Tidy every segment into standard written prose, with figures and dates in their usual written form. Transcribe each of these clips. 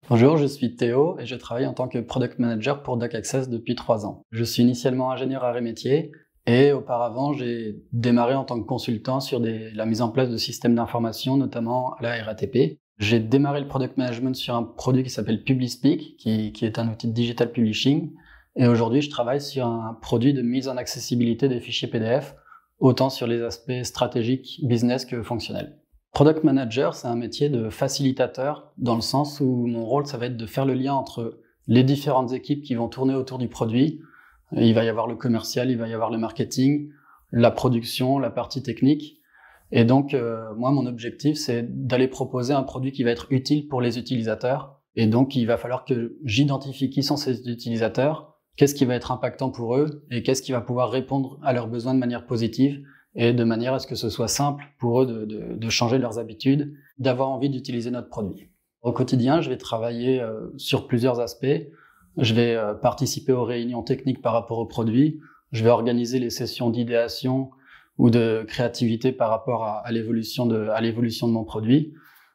Bonjour, je suis Théo et je travaille en tant que Product Manager pour Doc Access depuis 3 ans. Je suis initialement ingénieur arrêt métier et auparavant j'ai démarré en tant que consultant sur la mise en place de systèmes d'information, notamment à la RATP. J'ai démarré le Product Management sur un produit qui s'appelle Publispeak, qui est un outil de digital publishing. Et aujourd'hui, je travaille sur un produit de mise en accessibilité des fichiers PDF, autant sur les aspects stratégiques, business que fonctionnels. Product Manager, c'est un métier de facilitateur dans le sens où mon rôle, ça va être de faire le lien entre les différentes équipes qui vont tourner autour du produit. Il va y avoir le commercial, il va y avoir le marketing, la production, la partie technique. Et donc, moi, mon objectif, c'est d'aller proposer un produit qui va être utile pour les utilisateurs. Et donc, il va falloir que j'identifie qui sont ces utilisateurs, qu'est-ce qui va être impactant pour eux et qu'est-ce qui va pouvoir répondre à leurs besoins de manière positive et de manière à ce que ce soit simple pour eux de changer leurs habitudes, d'avoir envie d'utiliser notre produit. Au quotidien, je vais travailler sur plusieurs aspects. Je vais participer aux réunions techniques par rapport au produit. Je vais organiser les sessions d'idéation ou de créativité par rapport à l'évolution de mon produit.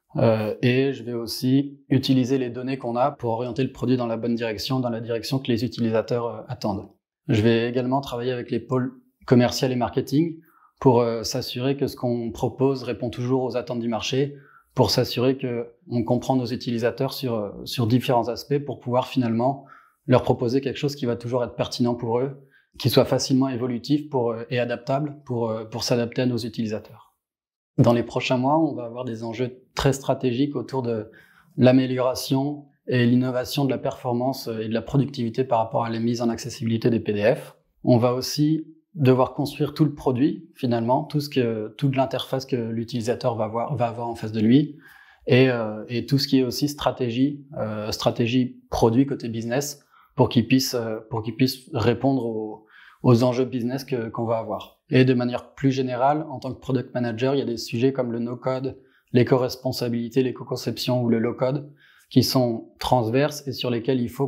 Et je vais aussi utiliser les données qu'on a pour orienter le produit dans la bonne direction, dans la direction que les utilisateurs attendent. Je vais également travailler avec les pôles commercial et marketing pour s'assurer que ce qu'on propose répond toujours aux attentes du marché, pour s'assurer qu'on comprend nos utilisateurs sur différents aspects pour pouvoir finalement leur proposer quelque chose qui va toujours être pertinent pour eux, qui soit facilement évolutif et adaptable pour s'adapter à nos utilisateurs. Dans les prochains mois, on va avoir des enjeux très stratégiques autour de l'amélioration et l'innovation de la performance et de la productivité par rapport à la mise en accessibilité des PDF. On va aussi devoir construire tout le produit, finalement, toute l'interface que l'utilisateur va avoir en face de lui, et tout ce qui est aussi stratégie produit côté business, pour qu'il puisse répondre aux enjeux business qu'on va avoir. Et de manière plus générale, en tant que product manager, il y a des sujets comme le no-code, l'éco-responsabilité, l'éco-conception ou le low-code, qui sont transverses et sur lesquels il faut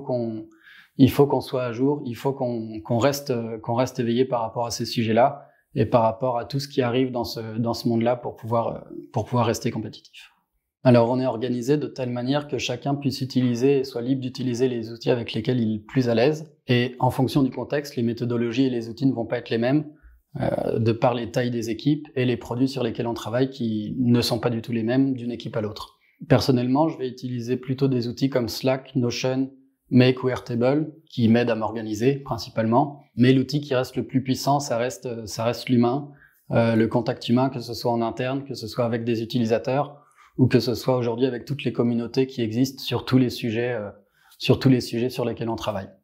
qu'on soit à jour, il faut qu'on reste éveillé par rapport à ces sujets-là et par rapport à tout ce qui arrive dans ce monde-là pour pouvoir rester compétitif. Alors, on est organisé de telle manière que chacun puisse utiliser et soit libre d'utiliser les outils avec lesquels il est plus à l'aise. Et en fonction du contexte, les méthodologies et les outils ne vont pas être les mêmes, de par les tailles des équipes et les produits sur lesquels on travaille qui ne sont pas du tout les mêmes d'une équipe à l'autre. Personnellement, je vais utiliser plutôt des outils comme Slack, Notion, Make ou Airtable, qui m'aident à m'organiser principalement. Mais l'outil qui reste le plus puissant, ça reste l'humain, le contact humain, que ce soit en interne, que ce soit avec des utilisateurs, ou que ce soit aujourd'hui avec toutes les communautés qui existent sur tous les sujets sur lesquels on travaille.